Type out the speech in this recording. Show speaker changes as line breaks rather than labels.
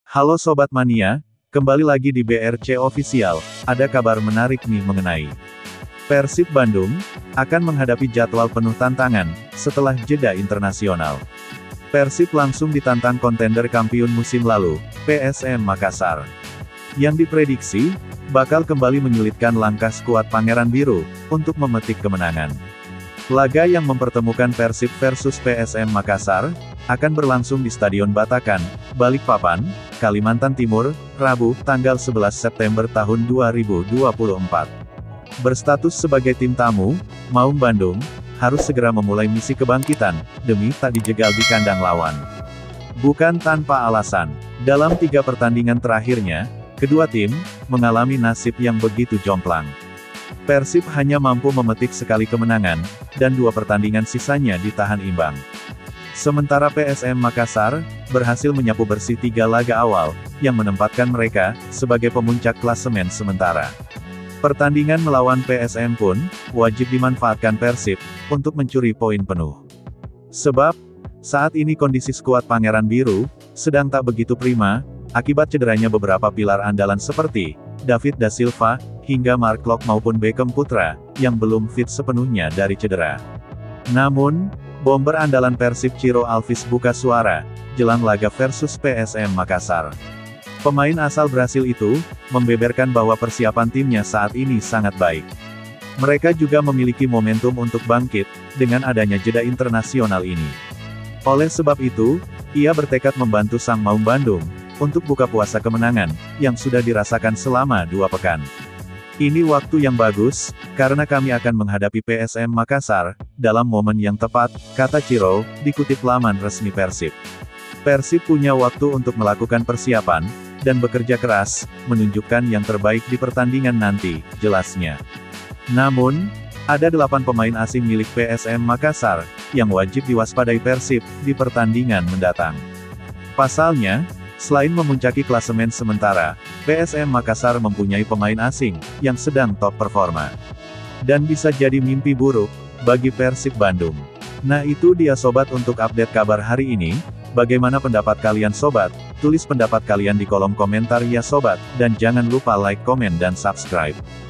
Halo Sobat Mania, kembali lagi di BRC Official. Ada kabar menarik nih mengenai Persib Bandung akan menghadapi jadwal penuh tantangan setelah jeda internasional. Persib langsung ditantang kontender kampiun musim lalu, PSM Makassar, yang diprediksi bakal kembali menyulitkan langkah skuad Pangeran Biru untuk memetik kemenangan. Laga yang mempertemukan Persib versus PSM Makassar akan berlangsung di Stadion Batakan, Balikpapan, Kalimantan Timur, Rabu, tanggal 11 September tahun 2024. Berstatus sebagai tim tamu, Maung Bandung harus segera memulai misi kebangkitan demi tak dijegal di kandang lawan. Bukan tanpa alasan, dalam 3 pertandingan terakhirnya, kedua tim mengalami nasib yang begitu jomplang. Persib hanya mampu memetik sekali kemenangan, dan 2 pertandingan sisanya ditahan imbang. Sementara PSM Makassar berhasil menyapu bersih 3 laga awal, yang menempatkan mereka sebagai pemuncak klasemen sementara. Pertandingan melawan PSM pun wajib dimanfaatkan Persib untuk mencuri poin penuh. Sebab, saat ini kondisi skuad Pangeran Biru sedang tak begitu prima, akibat cederanya beberapa pilar andalan seperti David da Silva, hingga Mark Klok maupun Beckham Putra, yang belum fit sepenuhnya dari cedera. Namun, bomber andalan Persib Ciro Alvis buka suara, jelang laga versus PSM Makassar. Pemain asal Brasil itu, membeberkan bahwa persiapan timnya saat ini sangat baik. Mereka juga memiliki momentum untuk bangkit, dengan adanya jeda internasional ini. Oleh sebab itu, ia bertekad membantu sang Maung Bandung, untuk buka puasa kemenangan, yang sudah dirasakan selama 2 pekan. Ini waktu yang bagus, karena kami akan menghadapi PSM Makassar, dalam momen yang tepat, kata Ciro, dikutip laman resmi Persib. Persib punya waktu untuk melakukan persiapan, dan bekerja keras, menunjukkan yang terbaik di pertandingan nanti, jelasnya. Namun, ada 8 pemain asing milik PSM Makassar, yang wajib diwaspadai Persib, di pertandingan mendatang. Pasalnya, selain memuncaki klasemen sementara, PSM Makassar mempunyai pemain asing, yang sedang top performa. Dan bisa jadi mimpi buruk, bagi Persib Bandung. Nah itu dia sobat untuk update kabar hari ini, bagaimana pendapat kalian sobat? Tulis pendapat kalian di kolom komentar ya sobat, dan jangan lupa like, komen dan subscribe.